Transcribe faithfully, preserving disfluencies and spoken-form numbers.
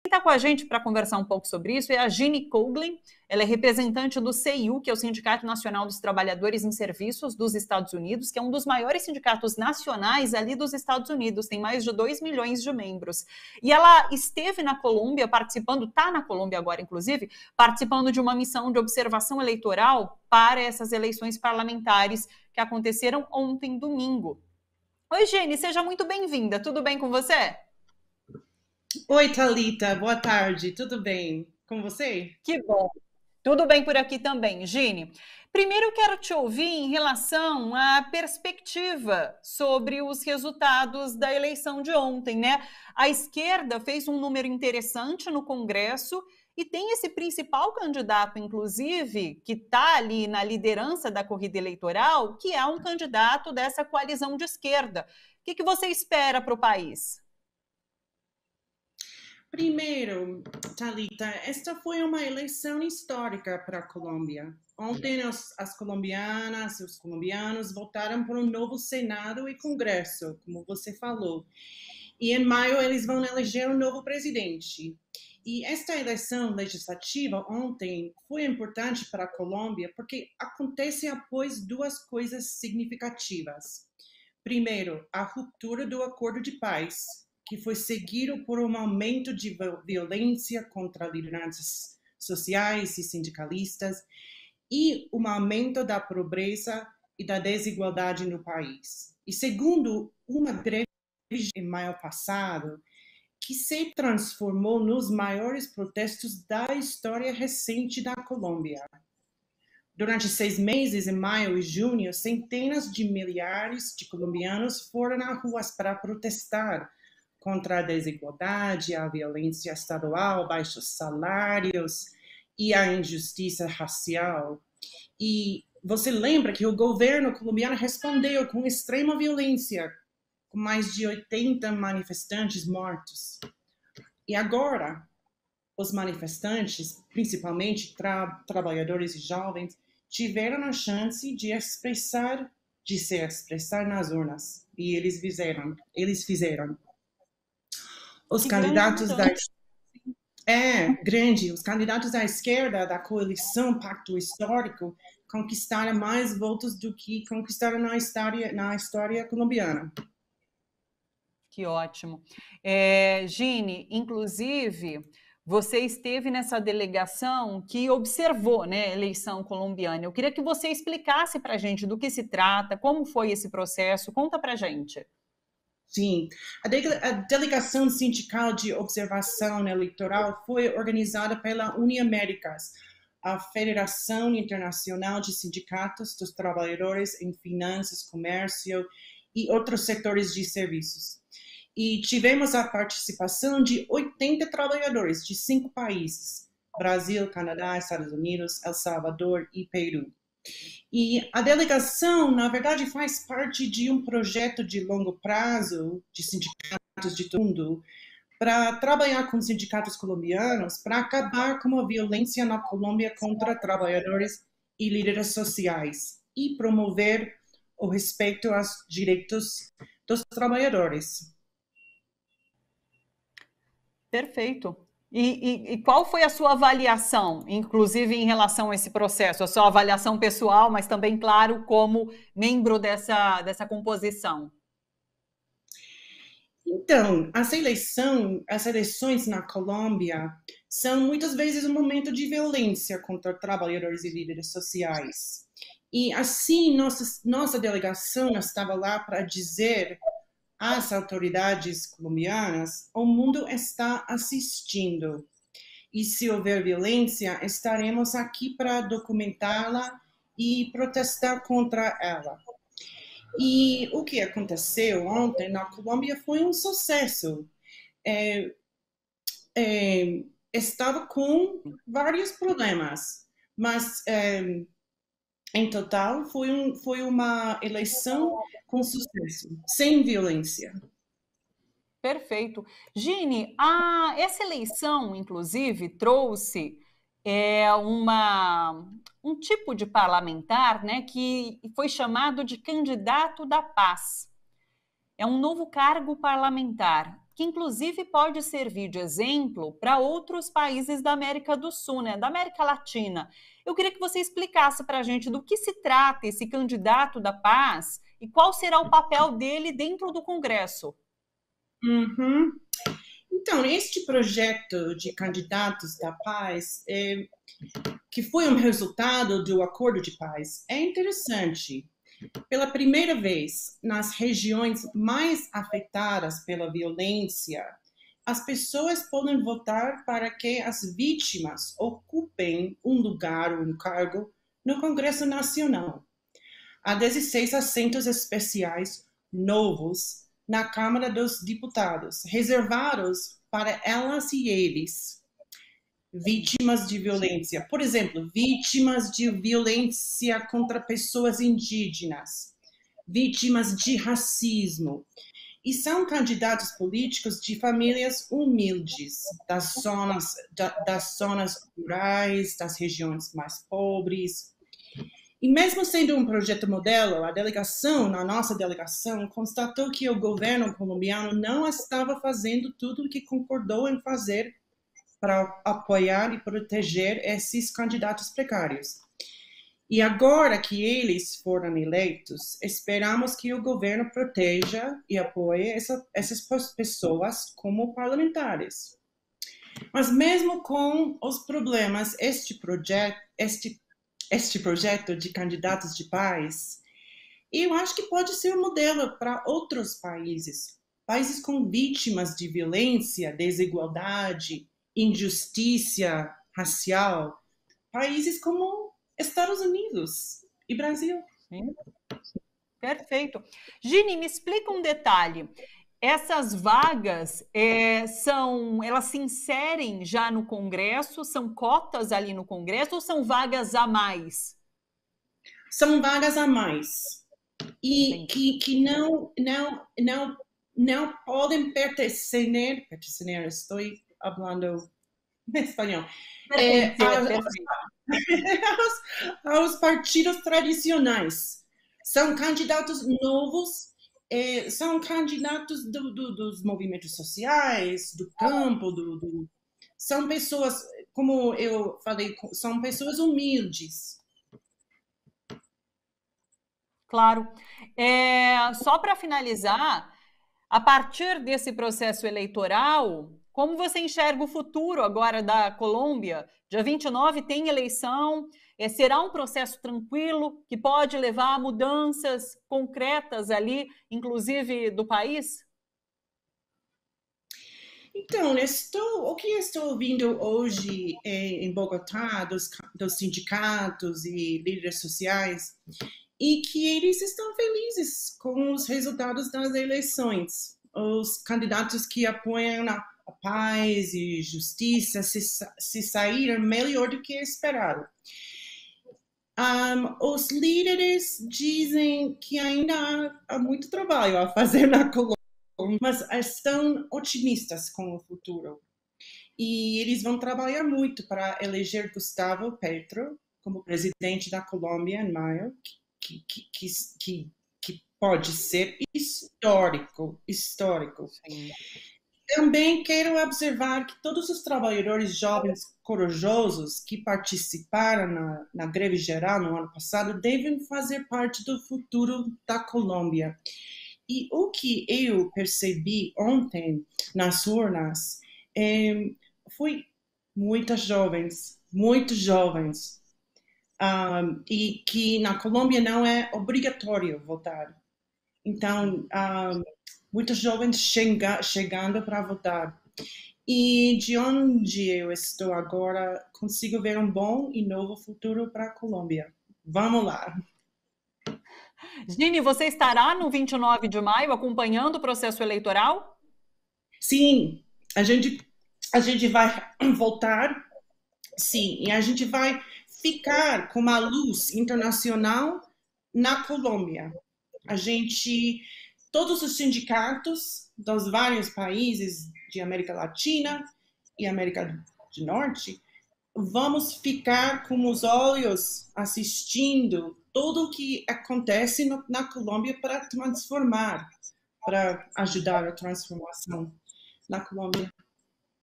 está com a gente para conversar um pouco sobre isso é a Jeanne Coughlin. Ela é representante do C I U, que é o Sindicato Nacional dos Trabalhadores em Serviços dos Estados Unidos, que é um dos maiores sindicatos nacionais ali dos Estados Unidos, tem mais de dois milhões de membros. E ela esteve na Colômbia participando, está na Colômbia agora, inclusive, participando de uma missão de observação eleitoral para essas eleições parlamentares que aconteceram ontem, domingo. Oi, Jeanne, seja muito bem-vinda. Tudo bem com você? Oi, Thalita, boa tarde, tudo bem com você? Que bom. Tudo bem por aqui também, Jeanne. Primeiro, eu quero te ouvir em relação à perspectiva sobre os resultados da eleição de ontem, né? A esquerda fez um número interessante no Congresso e tem esse principal candidato, inclusive, que está ali na liderança da corrida eleitoral, que é um candidato dessa coalizão de esquerda. O que, que você espera para o país? Primeiro, Thalita, esta foi uma eleição histórica para a Colômbia. Ontem as, as colombianas e os colombianos votaram por um novo Senado e Congresso, como você falou. E em maio eles vão eleger um novo presidente. E esta eleição legislativa ontem foi importante para a Colômbia porque acontece após duas coisas significativas. Primeiro, a ruptura do acordo de paz, que foi seguido por um aumento de violência contra lideranças sociais e sindicalistas e um aumento da pobreza e da desigualdade no país. E segundo, uma greve em maio passado, que se transformou nos maiores protestos da história recente da Colômbia. Durante seis meses, em maio e junho, centenas de milhares de colombianos foram às ruas para protestar contra a desigualdade, a violência estadual, baixos salários e a injustiça racial. E você lembra que o governo colombiano respondeu com extrema violência, com mais de oitenta manifestantes mortos. E agora, os manifestantes, principalmente tra trabalhadores e jovens, tiveram a chance de expressar, de se expressar nas urnas. E eles fizeram. Eles fizeram. Os que candidatos da é grande, os candidatos da esquerda da coalição Pacto Histórico conquistaram mais votos do que conquistaram na história na história colombiana. Que ótimo. É, Jeanne, inclusive, você esteve nessa delegação que observou, né, a eleição colombiana. Eu queria que você explicasse para a gente do que se trata, como foi esse processo. Conta para a gente. Sim, a, de a delegação sindical de observação eleitoral foi organizada pela Uniaméricas, a Federação Internacional de Sindicatos dos Trabalhadores em Finanças, Comércio e outros setores de serviços. E tivemos a participação de oitenta trabalhadores de cinco países, Brasil, Canadá, Estados Unidos, El Salvador e Peru. E a delegação, na verdade, faz parte de um projeto de longo prazo de sindicatos de todo mundo para trabalhar com sindicatos colombianos para acabar com a violência na Colômbia contra trabalhadores e líderes sociais e promover o respeito aos direitos dos trabalhadores. Perfeito. E, e, e qual foi a sua avaliação, inclusive em relação a esse processo? A sua avaliação pessoal, mas também, claro, como membro dessa, dessa composição? Então, essa eleição, as eleições na Colômbia são muitas vezes um momento de violência contra trabalhadores e líderes sociais. E assim, nossa, nossa delegação estava lá para dizer às autoridades colombianas: o mundo está assistindo. E se houver violência, estaremos aqui para documentá-la e protestar contra ela. E o que aconteceu ontem na Colômbia foi um sucesso. É, é, estava com vários problemas, mas é, em total foi, um, foi uma eleição com sucesso, sem violência. Perfeito. Jeanne, a, essa eleição, inclusive, trouxe é, uma, um tipo de parlamentar, né, que foi chamado de candidato da paz. É um novo cargo parlamentar. que inclusive pode servir de exemplo para outros países da América do Sul, né, da América Latina. Eu queria que você explicasse para a gente do que se trata esse candidato da paz e qual será o papel dele dentro do Congresso. Uhum. Então, este projeto de candidatos da paz, é, que foi um resultado do Acordo de Paz, é interessante. Pela primeira vez, nas regiões mais afetadas pela violência, as pessoas podem votar para que as vítimas ocupem um lugar ou um cargo no Congresso Nacional. Há dezesseis assentos especiais novos na Câmara dos Deputados, reservados para elas e eles, vítimas de violência. Por exemplo, vítimas de violência contra pessoas indígenas, vítimas de racismo. E são candidatos políticos de famílias humildes, das zonas, da, das zonas rurais, das regiões mais pobres. E mesmo sendo um projeto modelo, a delegação, na nossa delegação, constatou que o governo colombiano não estava fazendo tudo o que concordou em fazer para apoiar e proteger esses candidatos precários. E agora que eles foram eleitos, esperamos que o governo proteja e apoie essa, essas pessoas como parlamentares. Mas mesmo com os problemas, este projeto, este este projeto de candidatos de paz, eu acho que pode ser um modelo para outros países, países com vítimas de violência, desigualdade, injustiça racial, países como Estados Unidos e Brasil. Sim. Perfeito. Gini, me explica um detalhe. Essas vagas é, são, elas se inserem já no Congresso, são cotas ali no Congresso ou são vagas a mais? São vagas a mais. E que, que não, não, não, não podem pertencer, pertencer, estou falando em espanhol, é, aos, aos partidos tradicionais. São candidatos novos. É, são candidatos do, do, dos movimentos sociais, do campo, do, do, são pessoas, como eu falei, são pessoas humildes. Claro. É, só para finalizar, a partir desse processo eleitoral, como você enxerga o futuro agora da Colômbia? Dia vinte e nove tem eleição. É, será um processo tranquilo que pode levar a mudanças concretas ali, inclusive do país? Então, estou, o que estou ouvindo hoje é, em Bogotá, dos, dos sindicatos e líderes sociais, e que eles estão felizes com os resultados das eleições. Os candidatos que apoiam a, a paz e justiça se, se saíram melhor do que esperado. Um, os líderes dizem que ainda há, há muito trabalho a fazer na Colômbia, mas estão otimistas com o futuro. E eles vão trabalhar muito para eleger Gustavo Petro como presidente da Colômbia em maio, que, que, que, que, que pode ser histórico, histórico. Sim. Também quero observar que todos os trabalhadores jovens corajosos que participaram na, na greve geral no ano passado devem fazer parte do futuro da Colômbia. E o que eu percebi ontem nas urnas é, foi muitas jovens, muitos jovens, um, e que na Colômbia não é obrigatório votar. Então, um, muitos jovens chega, chegando para votar. E de onde eu estou agora, consigo ver um bom e novo futuro para a Colômbia. Vamos lá. Gini, você estará no vinte e nove de maio acompanhando o processo eleitoral? Sim, a gente, a gente vai voltar, sim, e a gente vai ficar com uma luz internacional na Colômbia. A gente, todos os sindicatos dos vários países de América Latina e América do Norte, vamos ficar com os olhos assistindo tudo o que acontece no, na Colômbia para transformar, para ajudar a transformação. na Colômbia.